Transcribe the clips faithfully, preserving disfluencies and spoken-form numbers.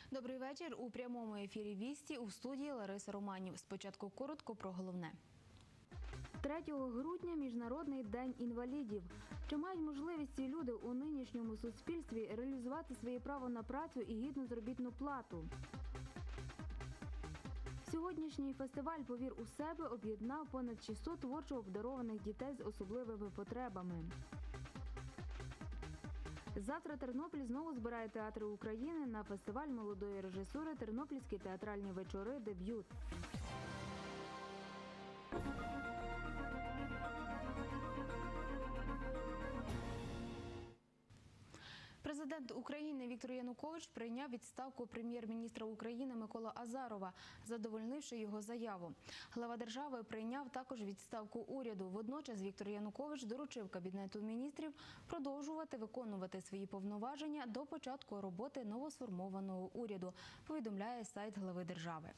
Добрий вечір. У прямому ефірі «Вісті» у студії Лариса Романів. Спочатку коротко про головне. третього грудня – Міжнародний день інвалідів. Чи мають можливість ці люди у нинішньому суспільстві реалізувати своє право на працю і гідну заробітну плату? Сьогоднішній фестиваль «Повір у себе» об'єднав понад шістсот творчо обдарованих дітей з особливими потребами. Завтра Тернопіль знову збирає театри України на фестиваль молодої режисури «Тернопільські театральні вечори. Дебют». Президент України Віктор Янукович прийняв відставку прем'єр-міністра України Миколи Азарова, задовольнивши його заяву. Глава держави прийняв також відставку уряду. Водночас Віктор Янукович доручив Кабінету міністрів продовжувати виконувати свої повноваження до початку роботи новосформованого уряду, повідомляє сайт глави держави.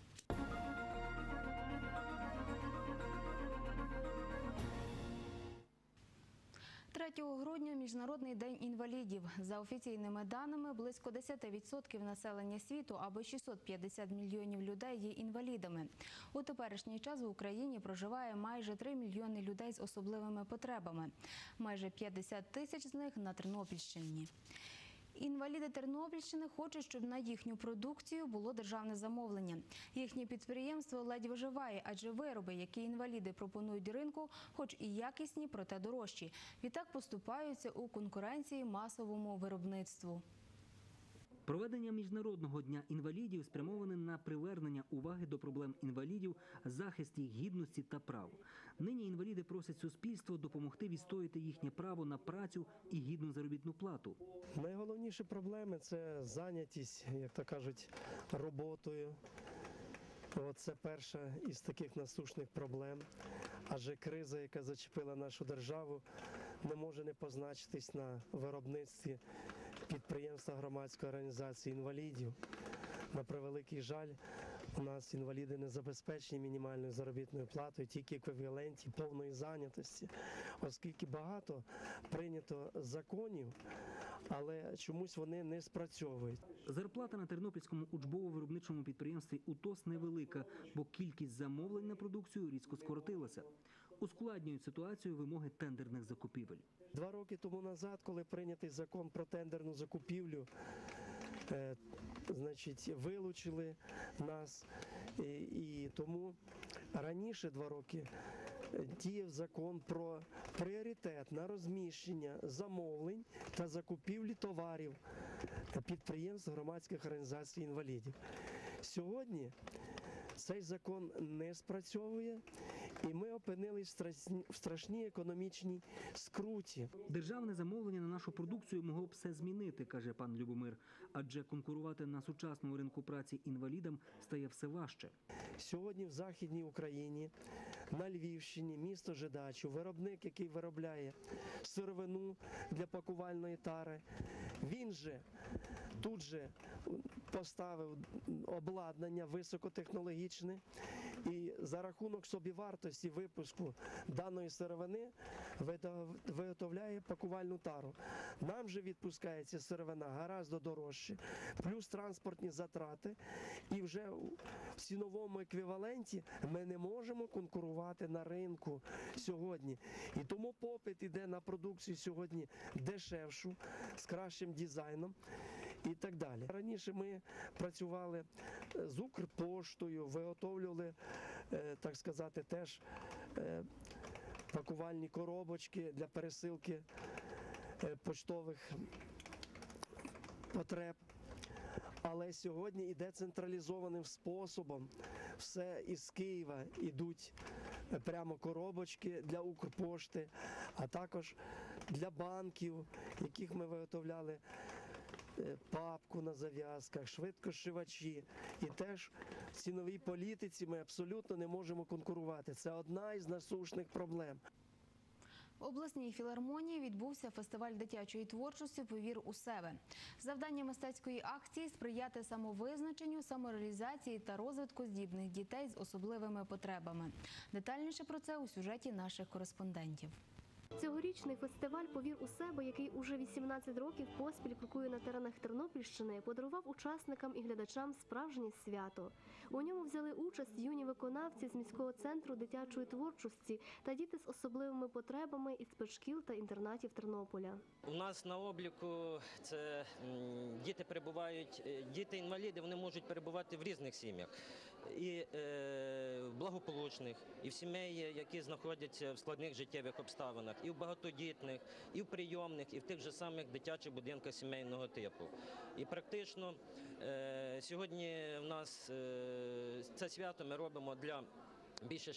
третього грудня – Міжнародний день інвалідів. За офіційними даними, близько десять відсотків населення світу, або шістсот п'ятдесят мільйонів людей, є інвалідами. У теперішній час в Україні проживає майже три мільйони людей з особливими потребами. Майже п'ятдесят тисяч з них на Тернопільщині. Інваліди Тернопільщини хочуть, щоб на їхню продукцію було державне замовлення. Їхнє підприємство ледь виживає, адже вироби, які інваліди пропонують ринку, хоч і якісні, проте дорожчі. Відтак поступаються у конкуренції масовому виробництву. Проведення Міжнародного дня інвалідів спрямоване на привернення уваги до проблем інвалідів, захист їх гідності та прав. Нині інваліди просять суспільство допомогти відстояти їхнє право на працю і гідну заробітну плату. Найголовніші проблеми – це зайнятість, як то кажуть, роботою. Це перша із таких насущних проблем. Адже криза, яка зачепила нашу державу, не може не позначитись на виробництві підприємства громадської організації інвалідів. На превеликий жаль, у нас інваліди не забезпечені мінімальною заробітною платою, тільки в еквіваленті повної зайнятості, оскільки багато прийнято законів, але чомусь вони не спрацьовують. Зарплата на Тернопільському учбово-виробничому підприємстві «УТОС» невелика, бо кількість замовлень на продукцію різко скоротилася. Ускладнюють ситуацію вимоги тендерних закупівель. Два роки тому назад, коли прийнятий закон про тендерну закупівлю, е, значить, вилучили нас, і, і тому раніше, два роки, діяв закон про пріоритет на розміщення замовлень та закупівлі товарів підприємств громадських організацій інвалідів. Сьогодні цей закон не спрацьовує, і ми опинились в страшній економічній скруті. Державне замовлення на нашу продукцію могло б все змінити, каже пан Любомир, адже конкурувати на сучасному ринку праці інвалідам стає все важче. Сьогодні в Західній Україні, на Львівщині, місто Жидачів, виробник, який виробляє сировину для пакувальної тари, він же тут же поставив обладнання високотехнологічне, і за рахунок собівартості випуску даної сировини виготовляє пакувальну тару. Нам же відпускається сировина гораздо дорожче, плюс транспортні затрати, і вже в ціновому еквіваленті ми не можемо конкурувати на ринку сьогодні. І тому попит іде на продукцію сьогодні дешевшу, з кращим дизайном і так далі. Раніше ми працювали з Укрпоштою, виготовлювали, так сказати, теж пакувальні коробочки для пересилки поштових потреб. Але сьогодні іде централізованим способом. Все із Києва йдуть прямо коробочки для Укрпошти, а також для банків, яких ми виготовляли папку на зав'язках, швидкошивачі. І теж в ціновій політиці ми абсолютно не можемо конкурувати. Це одна із насущних проблем. В обласній філармонії відбувся фестиваль дитячої творчості «Повір у себе». Завдання мистецької акції – сприяти самовизначенню, самореалізації та розвитку здібних дітей з особливими потребами. Детальніше про це у сюжеті наших кореспондентів. Цьогорічний фестиваль «Повір у себе», який уже вісімнадцять років поспіль крокує на теренах Тернопільщини, подарував учасникам і глядачам справжнє свято. У ньому взяли участь юні виконавці з міського центру дитячої творчості та діти з особливими потребами із спецшкіл та інтернатів Тернополя. У нас на обліку це м, діти перебувають, е, діти-інваліди, вони можуть перебувати в різних сім'ях. І е, благополучних, і в сімей, які знаходяться в складних життєвих обставинах, і в багатодітних, і в прийомних, і в тих же самих дитячих будинках сімейного типу. І практично е, сьогодні в нас е, це свято ми робимо для більше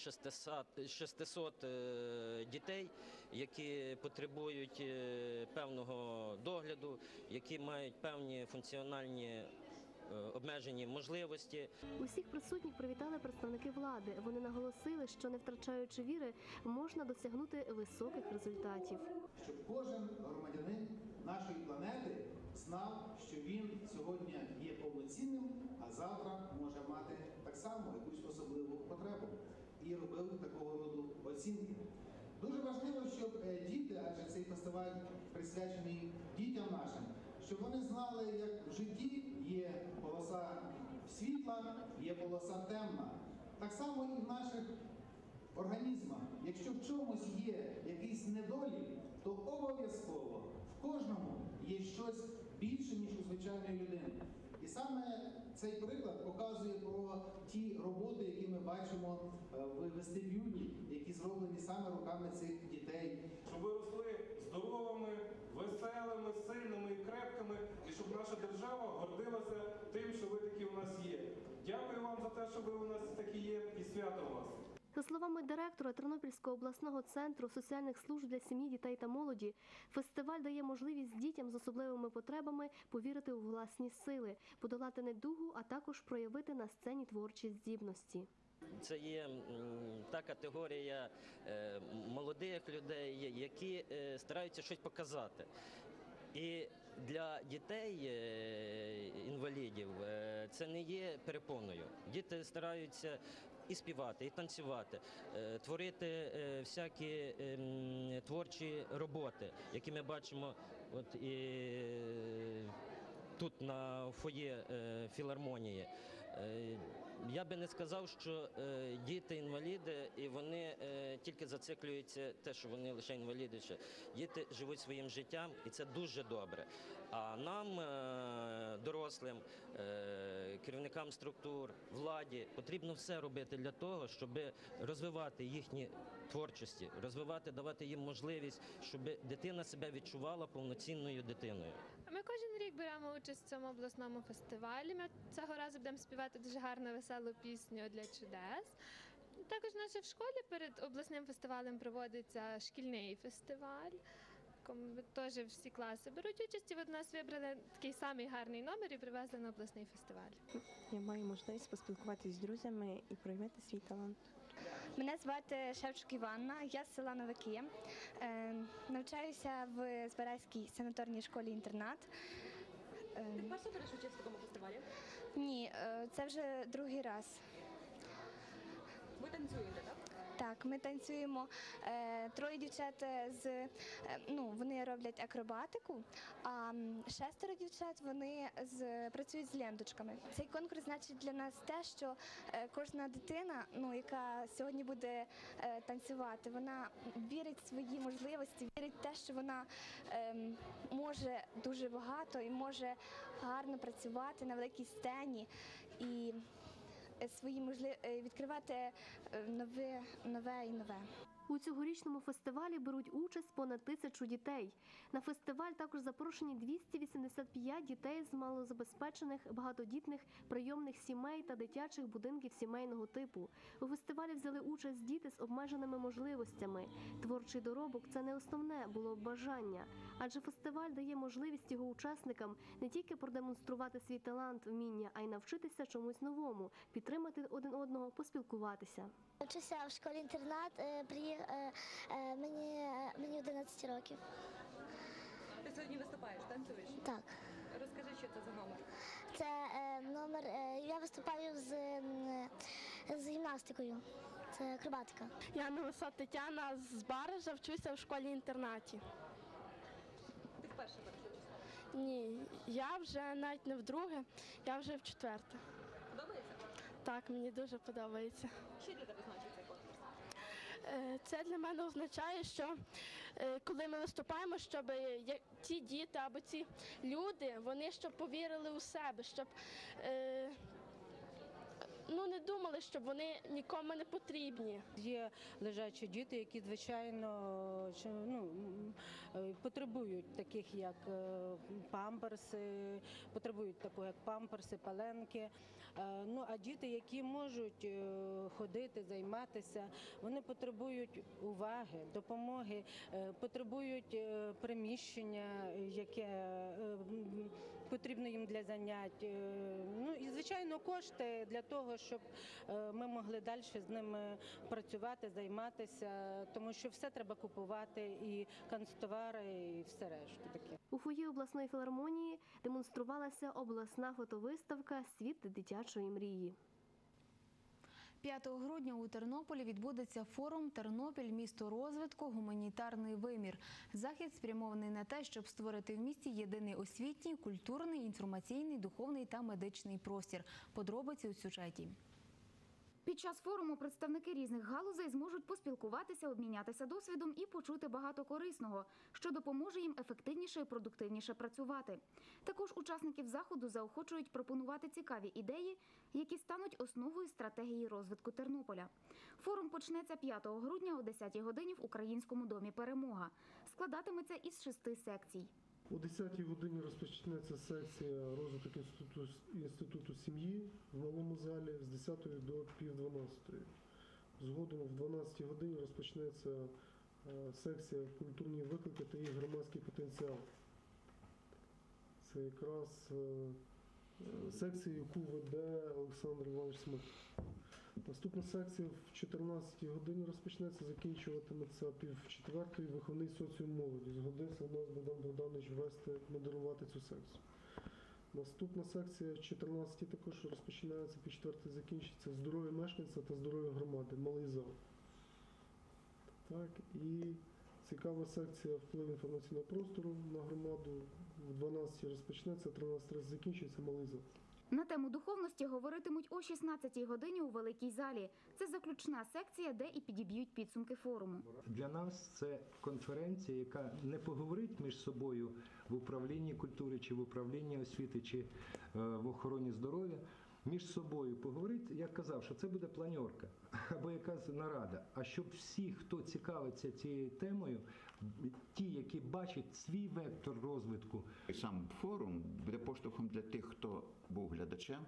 шестисот е, дітей, які потребують е, певного догляду, які мають певні функціональні е, обмежені можливості. Усіх присутніх привітали представники влади. Вони наголосили, що не втрачаючи віри, можна досягнути високих результатів. Щоб кожен громадянин нашої планети знав, що він сьогодні є повноцінним, а завтра може мати так само якусь особливу потребу і робив такого роду оцінки. Дуже важливо, щоб е, діти, адже цей фестиваль присвячений дітям нашим, щоб вони знали, як в житті є полоса світла, є полоса темна. Так само і в наших організмах. Якщо в чомусь є якийсь недолік, то обов'язково в кожному є щось більше, ніж у звичайної людини. І саме цей приклад показує про ті роботи, які ми бачимо в вестибюлі, які зроблені саме руками цих дітей. Щоб ви росли здоровими, веселими, сильними і крепкими, і щоб наша держава гордилася тим, що ви такі у нас є. Дякую вам за те, що ви у нас такі є, і свято у вас. За словами директора Тернопільського обласного центру соціальних служб для сім'ї, дітей та молоді, фестиваль дає можливість дітям з особливими потребами повірити у власні сили, подолати недугу, а також проявити на сцені творчі здібності. Це є м, та категорія е, молодих людей, які е, стараються щось показати. І для дітей е, інвалідів е, це не є перепоною. Діти стараються і співати, і танцювати, е, творити е, всякі е, м, творчі роботи, які ми бачимо от і е, тут на фоє е, філармонії. Е, Я би не сказав, що е, діти-інваліди, і вони е, тільки зациклюються те, що вони лише інваліди. Ще. Діти живуть своїм життям, і це дуже добре. А нам, е, дорослим, е, керівникам структур, владі, потрібно все робити для того, щоб розвивати їхні творчості, розвивати, давати їм можливість, щоб дитина себе відчувала повноцінною дитиною. Ми кожен рік беремо участь в цьому обласному фестивалі. Ми цього разу будемо співати дуже гарну веселу пісню «Для чудес». Також наша в школі перед обласним фестивалем проводиться шкільний фестиваль. Кому теж всі класи беруть участь, і от нас вибрали такий самий гарний номер і привезли на обласний фестиваль. Я маю можливість поспілкуватися з друзями і проявити свій талант. Мене звати Шевчук Іванна, я з села Новики. Е, навчаюся в Збаразькій санаторній школі-інтернат. Е, Ти вперше береш участь в такому фестивалі? ні, е, це вже другий раз. Ви танцюєте, так? Так, ми танцюємо. Е, троє дівчат з е, ну, вони роблять акробатику, а м, шестеро дівчат вони з працюють з ленточками. Цей конкурс значить для нас те, що е, кожна дитина, ну яка сьогодні буде е, танцювати, вона вірить в свої можливості, вірить в те, що вона е, може дуже багато і може гарно працювати на великій сцені і свої можливі відкривати е, нове, нове і нове. У цьогорічному фестивалі беруть участь понад тисячу дітей. На фестиваль також запрошені двісті вісімдесят п'ять дітей з малозабезпечених, багатодітних, прийомних сімей та дитячих будинків сімейного типу. У фестивалі взяли участь діти з обмеженими можливостями. Творчий доробок – це не основне було бажання. Адже фестиваль дає можливість його учасникам не тільки продемонструвати свій талант, вміння, а й навчитися чомусь новому, підтримати один одного, поспілкуватися. Вчуся в школі-інтернат, е, приї- е, е, мені, е, мені одинадцять років. Ти сьогодні виступаєш, танцюєш? Так. Розкажи, що це за номер. Це е, номер, е, я виступаю з, м, з гімнастикою. Це акробатика. Я Новоса Тетяна з Баража, вчуся в школі-інтернаті. Ти вперше береш? Ні, я вже навіть не вдруге, я вже в четверте. Подобається? Так, мені дуже подобається. Що для тебе значить цей конкурс? Е, Це для мене означає, що е, коли ми виступаємо, щоб я- ті діти або ці люди, вони щоб повірили у себе, щоб е, ну, не думали, щоб вони нікому не потрібні. Є лежачі діти, які, звичайно, чи- ну, м, е, потребують таких, як е, памперси, потребують такого, як памперси, пеленки. Е, Ну, а діти, які можуть е, ходити, займатися, вони потребують уваги, допомоги, е, потребують е, приміщення, е, яке е, м, потрібно їм для занять. Е, Ну і, звичайно, кошти для того, щоб е, ми могли далі з ними працювати, займатися, тому що все треба купувати, і канцтовари, і все решту таке. У фоє обласної філармонії демонструвалася обласна фотовиставка «Світ дитячої мрії». п'ятого грудня у Тернополі відбудеться форум «Тернопіль. Місто розвитку. Гуманітарний вимір». Захід спрямований на те, щоб створити в місті єдиний освітній, культурний, інформаційний, духовний та медичний простір. Подробиці у сюжеті. Під час форуму представники різних галузей зможуть поспілкуватися, обмінятися досвідом і почути багато корисного, що допоможе їм ефективніше і продуктивніше працювати. Також учасників заходу заохочують пропонувати цікаві ідеї, які стануть основою стратегії розвитку Тернополя. Форум почнеться п'ятого грудня о десятій годині в Українському домі «Перемога». Складатиметься із шести секцій. О десятій годині розпочнеться секція розвиток інституту, інституту сім'ї в малому залі з десятої до пів дванадцятої. Згодом в дванадцятій годині розпочнеться е, секція культурні виклики та їх громадський потенціал. Це якраз е, е, секція, яку веде Олександр Іванович Смик. Наступна секція в чотирнадцятій годині розпочнеться, закінчуватиметься пів четвертої виховний соціум молоді. Згодився у нас Богдан Богданович вести, модерувати цю секцію. Наступна секція в чотирнадцятій також розпочинається, пів четвертої закінчиться здоров'я мешканця та здоров'я громади, малий зал. Так, і цікава секція вплив інформаційного простору на громаду. В дванадцятій розпочнеться, тринадцята тридцять закінчується, малий зал. На тему духовності говоритимуть о шістнадцятій годині у великій залі. Це заключна секція, де і підіб'ють підсумки форуму. Для нас це конференція, яка не поговорить між собою в управлінні культури, чи в управлінні освіти, чи е, в охороні здоров'я. Між собою поговорити, як казав, що це буде планерка або якась нарада. А щоб всі, хто цікавиться цією темою, ті, які бачать свій вектор розвитку. Сам форум буде поштовхом для тих, хто був глядачем,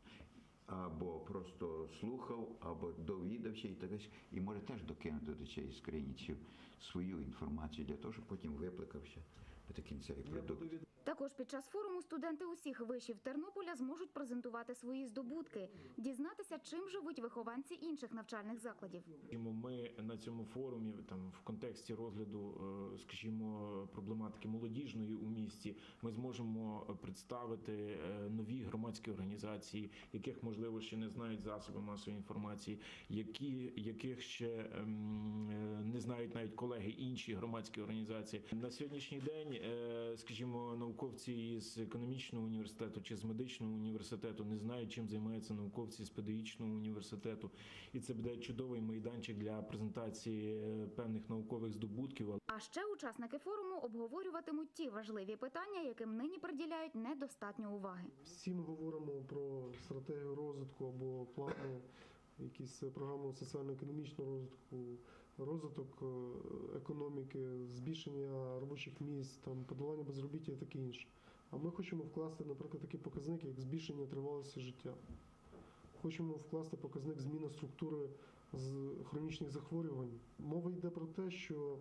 або просто слухав, або довідався і так далі, і може теж докинути до цієї скрині свою інформацію для того, щоб потім випликався до кінцевий продукт. Також під час форуму студенти усіх вишів Тернополя зможуть презентувати свої здобутки, дізнатися, чим живуть вихованці інших навчальних закладів. Ми на цьому форумі там в контексті розгляду, скажімо, проблематики молодіжної у місті, ми зможемо представити нові громадські організації, яких, можливо, ще не знають засоби масової інформації, які, яких ще не знають навіть колеги інші громадські організації. На сьогоднішній день, скажімо, науковці із економічного університету чи з медичного університету не знають, чим займаються науковці з педагогічного університету. І це буде чудовий майданчик для презентації певних наукових здобутків. А ще учасники форуму обговорюватимуть ті важливі питання, яким нині приділяють недостатньо уваги. Всі ми говоримо про стратегію розвитку або плани, якісь програми соціально-економічного розвитку, розвиток економіки, збільшення робочих місць, там, подолання безробіття і таке інше. А ми хочемо вкласти, наприклад, такі показники, як збільшення тривалості життя. Хочемо вкласти показник зміни структури з хронічних захворювань. Мова йде про те, що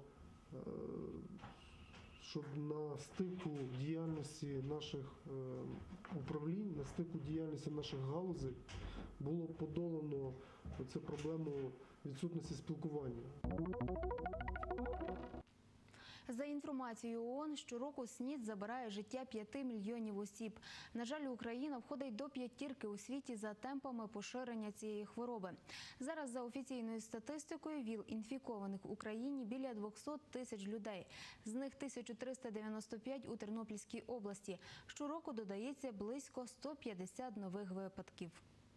щоб на стику діяльності наших управлінь, на стику діяльності наших галузей було подолано цю проблему відсутності спілкування. За інформацією ООН, щороку СНІД забирає життя п'яти мільйонів осіб. На жаль, Україна входить до п'ятірки у світі за темпами поширення цієї хвороби. Зараз за офіційною статистикою ВІЛ-інфікованих в Україні біля двісті тисяч людей. З них тисяча триста дев'яносто п'ять у Тернопільській області. Щороку додається близько ста п'ятдесят нових випадків.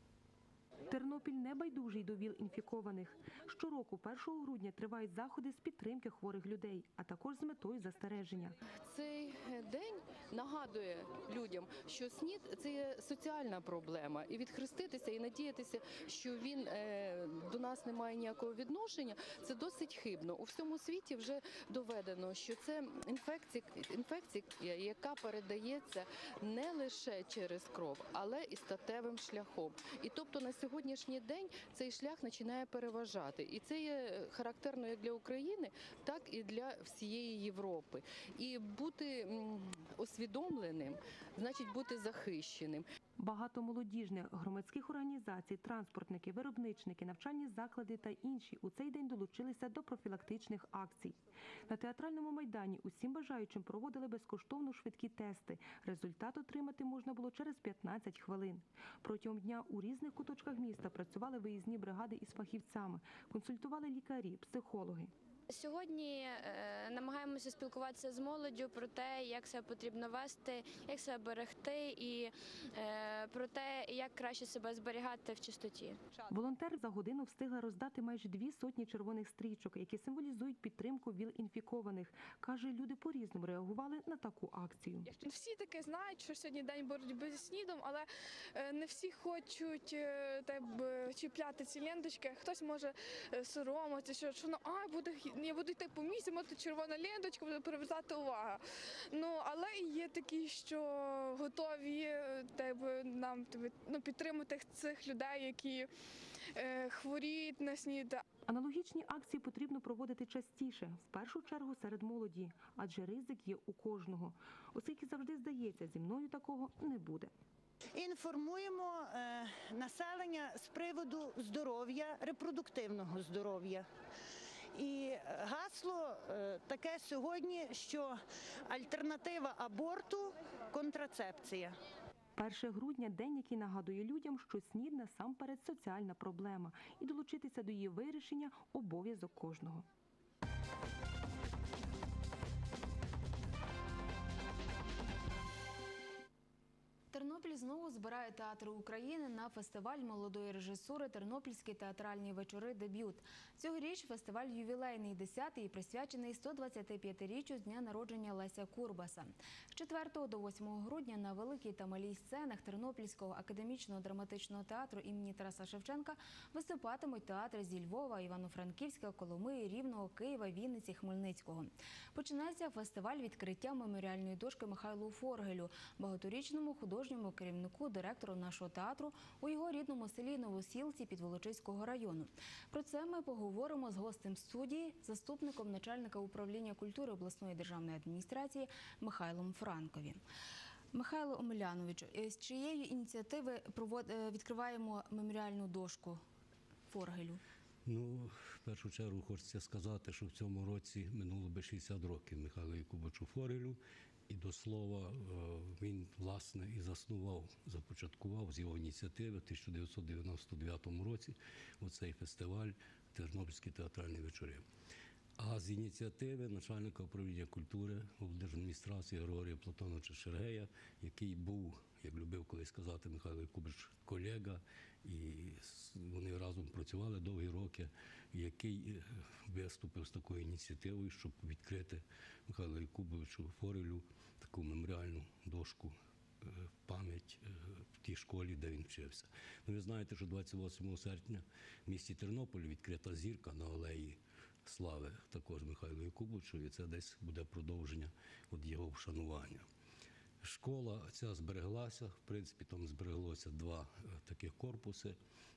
Тернопіль не байдужий до ВІЛ-інфікованих. Щороку, першого грудня, тривають заходи з підтримки хворих людей, а також з метою застереження. Цей день нагадує людям, що СНІД – це є соціальна проблема. І відхреститися, і надіятися, що він е, до нас не має ніякого відношення, це досить хибно. У всьому світі вже доведено, що це інфекція, інфекція, яка передається не лише через кров, але і статевим шляхом. І тобто на сьогоднішній день цей шлях починає переважати. І це є характерно як для України, так і для всієї Європи. І бути усвідомленим, значить бути захищеним. Багато молодіжних, громадських організацій, транспортники, виробничники, навчальні заклади та інші у цей день долучилися до профілактичних акцій. На театральному майдані усім бажаючим проводили безкоштовно швидкі тести. Результат отримати можна було через п'ятнадцять хвилин. Протягом дня у різних куточках міста працювали виїзні бригади із фахівцями, консультували лікарі, психологи. Сьогодні е, намагаємося спілкуватися з молоддю про те, як себе потрібно вести, як себе берегти і е, про те, як краще себе зберігати в чистоті. Волонтери за годину встигли роздати майже дві сотні червоних стрічок, які символізують підтримку ВІЛ-інфікованих. Каже, люди по-різному реагували на таку акцію. Всі таки знають, що сьогодні день боротьби зі СНІДом, але не всі хочуть так, чіпляти ці ленточки. Хтось може соромитися, що, що ну, а, буде, я буду йти по місці, буде червона ленточка, буде привертати увагу. Ну, але є такі, що готові так, нам ну, підтримати цих людей, які е, хворіють на СНІД. Аналогічні акції потрібно проводити частіше, в першу чергу серед молоді, адже ризик є у кожного. Оскільки завжди здається, зі мною такого не буде. Інформуємо е, населення з приводу здоров'я, репродуктивного здоров'я. І гасло е, таке сьогодні, що альтернатива аборту – контрацепція. перше грудня – день, який нагадує людям, що СНІД насамперед соціальна проблема, і долучитися до її вирішення – обов'язок кожного. Тернопіль знову збирає театри України на фестиваль молодої режисури «Тернопільські театральні вечори. Дебют». Цьогоріч фестиваль ювілейний, десятий і присвячений сто двадцятип'ятиріччю з дня народження Леся Курбаса. З четвертого до восьмого грудня на великій та малій сценах Тернопільського академічного драматичного театру імені Тараса Шевченка виступатимуть театри зі Львова, Івано-Франківська, Коломиї, Рівного, Києва, Вінниці, Хмельницького. Починається фестиваль відкриття меморіальної дошки Михайлу Форгелю, багаторічному художньому керівнику, директору нашого театру у його рідному селі Новосілці Підволочиського району. Про це ми поговоримо з гостем студії, заступником начальника управління культури обласної державної адміністрації Михайлом Франковим. Михайло Омеляновичу, з чиєї ініціативи відкриваємо меморіальну дошку Форгелю? Ну, в першу чергу хочеться сказати, що в цьому році минуло би шістдесят років Михайлу Якубовичу Форгелю. І до слова, він, власне, і заснував, започаткував з його ініціативи в тисяча дев'ятсот дев'яносто дев'ятому році оцей фестиваль «Тернопільські театральні вечори». А з ініціативи начальника управління культури облдержадміністрації Григорія Платоновича Шергея, який був, як любив колись сказати Михайло Якубович, колега, і вони разом працювали довгі роки, який виступив з такою ініціативою, щоб відкрити Михайлу Якубовичу Форгелю таку меморіальну дошку пам'ять в тій школі, де він вчився. Ну, ви знаєте, що двадцять восьмого серпня в місті Тернополі відкрита зірка на алеї Слави також Михайлу Якубовичу, і це десь буде продовження від його вшанування. Школа ця збереглася, в принципі, там збереглося два таких корпуси.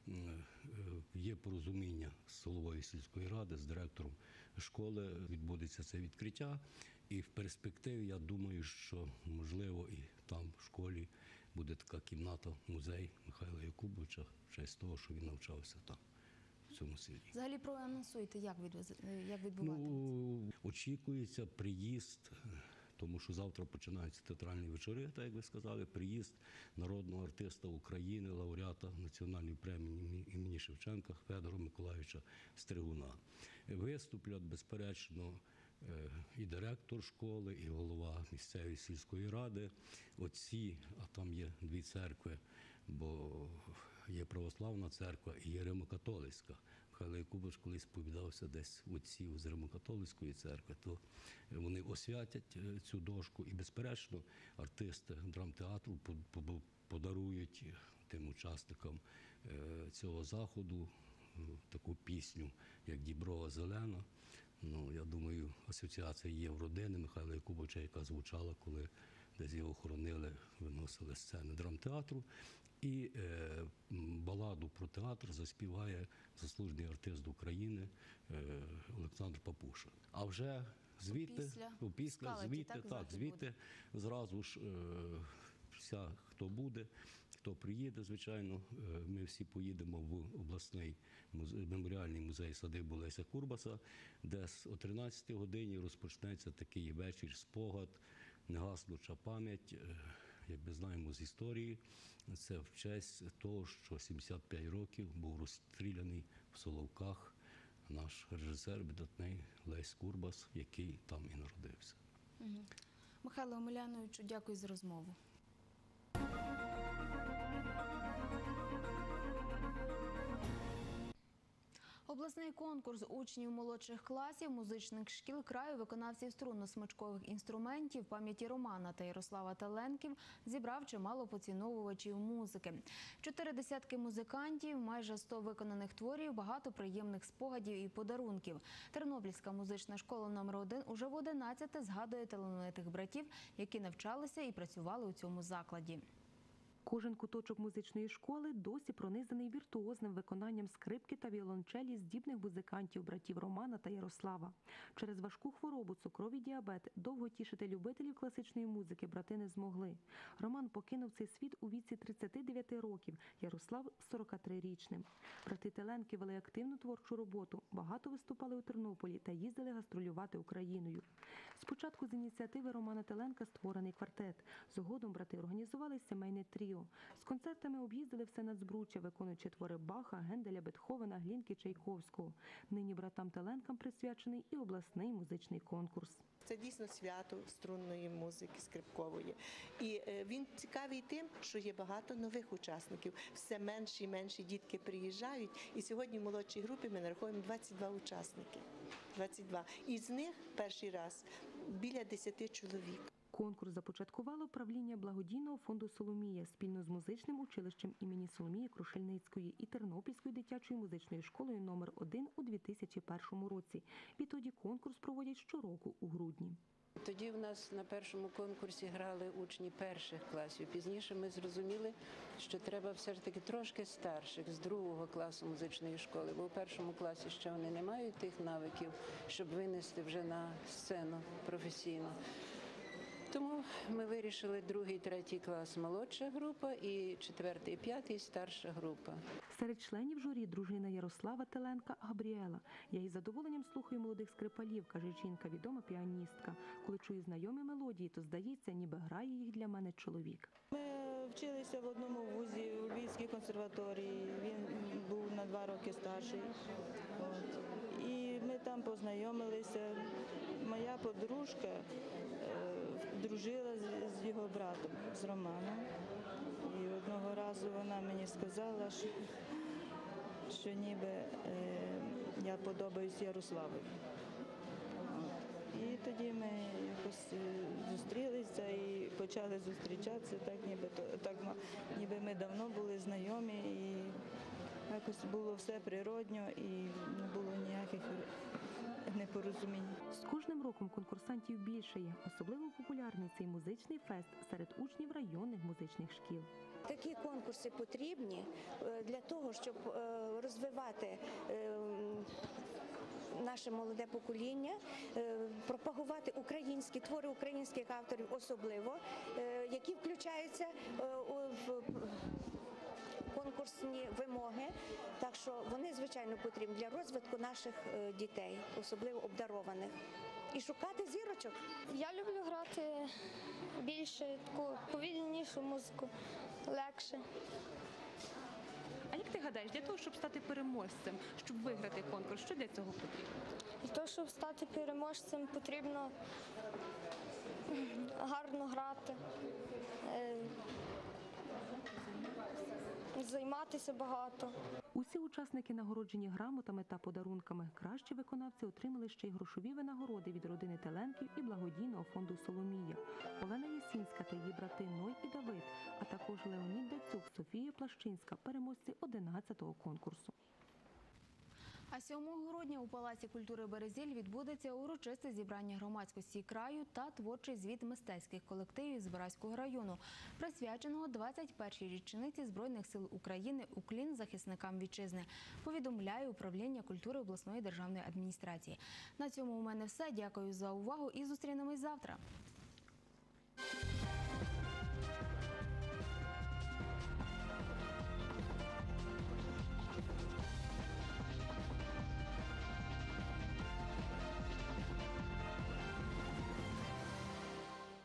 Є порозуміння з головою сільської ради, з директором школи, відбудеться це відкриття. І в перспективі, я думаю, що, можливо, і там в школі буде така кімната, музей Михайла Якубовича, в честь того, що він навчався там. цьому селі. Взагалі проанонсуйте, як, відвез... як відбуватиметься? Ну, очікується приїзд, тому що завтра починаються театральні вечори, так як ви сказали, приїзд народного артиста України, лауреата Національної премії імені Шевченка Федора Миколайовича Стригуна. Виступлять, безперечно, і директор школи, і голова місцевої сільської ради, отці, а там є дві церкви, бо є православна церква і є Римо-католицька. Михайло Якубович колись сповідався десь отців з Римо-католицької церкви, то вони освятять цю дошку і, безперечно, артисти драмтеатру подарують тим учасникам цього заходу таку пісню, як «Діброва зелена». Ну, я думаю, асоціація є в родини Михайла Якубовича, яка звучала, коли десь його хоронили, виносили сцени драмтеатру. І е, баладу про театр заспіває заслужений артист України е, Олександр Папуша. А вже звідти, Після, після Скалаті, звідти, так, так, звідти зразу ж е, вся, хто буде, хто приїде, звичайно, е, ми всі поїдемо в обласний музей, меморіальний музей садиби Леся Курбаса, де о тринадцятій годині розпочнеться такий вечір спогад, негаснуча пам'ять. Е, Як ми знаємо з історії, це в честь того, що сімдесят п'ять років був розстріляний в Соловках наш режисер видатний Лесь Курбас, який там і народився. Угу. Михайло Омеляновичу, дякую за розмову. Обласний конкурс учнів молодших класів музичних шкіл краю виконавців струнно-смичкових інструментів пам'яті Романа та Ярослава Теленків зібрав чимало поціновувачів музики. Чотири десятки музикантів, майже сто виконаних творів, багато приємних спогадів і подарунків. Тернопільська музична школа номер один уже в одинадцяте згадує талановитих братів, які навчалися і працювали у цьому закладі. Кожен куточок музичної школи досі пронизаний віртуозним виконанням скрипки та віолончелі здібних музикантів братів Романа та Ярослава. Через важку хворобу, цукровий діабет, довго тішити любителів класичної музики брати не змогли. Роман покинув цей світ у віці тридцяти дев'яти років, Ярослав – сорокатрирічним. Брати Теленки вели активну творчу роботу, багато виступали у Тернополі та їздили гастролювати Україною. Спочатку з ініціативи Романа Теленка створений квартет. Згодом брати організували сімейне тріо. З концертами об'їздили все Нацбруччя, виконуючи твори Баха, Генделя, Бетховена, Глінки, Чайковського. Нині братам Теленкам присвячений і обласний музичний конкурс. Це дійсно свято струнної музики, скрипкової. І він цікавий тим, що є багато нових учасників. Все менші і менші дітки приїжджають. І сьогодні в молодшій групі ми нараховуємо двадцять два учасники. двадцять два. Із них перший раз біля десяти чоловік. Конкурс започаткувало правління благодійного фонду «Соломія» спільно з музичним училищем імені Соломії Крушельницької і Тернопільською дитячою музичною школою номер один у дві тисячі першому році. Відтоді конкурс проводять щороку у грудні. Тоді в нас на першому конкурсі грали учні перших класів. Пізніше ми зрозуміли, що треба все ж таки трошки старших, з другого класу музичної школи, бо в першому класі ще вони не мають тих навиків, щоб винести вже на сцену професійно. Тому ми вирішили другий, третій клас – молодша група і четвертий, п'ятий – старша група. Серед членів журі дружина Ярослава Теленка Габріела. Я із задоволенням слухаю молодих скрипалів, каже жінка, відома піаністка. Коли чую знайомі мелодії, то здається, ніби грає їх для мене чоловік. Ми вчилися в одному вузі, у Львівській консерваторії. Він був на два роки старший. От. І ми там познайомилися. Моя подружка дружила з його братом, з Романом. І одного разу вона мені сказала, що, що ніби е, я подобаюсь Ярославові. І тоді ми якось зустрілися і почали зустрічатися, так ніби, так, ніби ми давно були знайомі. І якось було все природньо і не було ніяких непорозумінь. З кожним роком конкурсантів більше є. Особливо популярний цей музичний фест серед учнів районних музичних шкіл. Такі конкурси потрібні для того, щоб розвивати наше молоде покоління, пропагувати українські твори українських авторів особливо, які включаються в конкурсні вимоги. Так що вони, звичайно, потрібні для розвитку наших е, дітей, особливо обдарованих. І шукати зірочок. Я люблю грати більше таку повільнішу музику, легше. А як ти гадаєш, для того, щоб стати переможцем, щоб виграти конкурс, що для цього потрібно? Для того, щоб стати переможцем, потрібно гарно грати, е, займатися багато. Усі учасники нагороджені грамотами та подарунками. Кращі виконавці отримали ще й грошові винагороди від родини Теленків і благодійного фонду «Соломія». Олена Єсінська та її брати Ной і Давид, а також Леонід Дацюк, Софія Плащинська – переможці одинадцятого конкурсу. А сьомого грудня у Палаці культури «Березіль» відбудеться урочисте зібрання громадськості краю та творчий звіт мистецьких колективів Збаразького району, присвяченого двадцять першій річниці Збройних сил України «Уклін захисникам вітчизни», повідомляє управління культури обласної державної адміністрації. На цьому у мене все. Дякую за увагу і зустрінемось завтра.